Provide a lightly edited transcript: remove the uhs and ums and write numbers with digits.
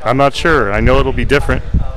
I'm not sure. I know it'll be different.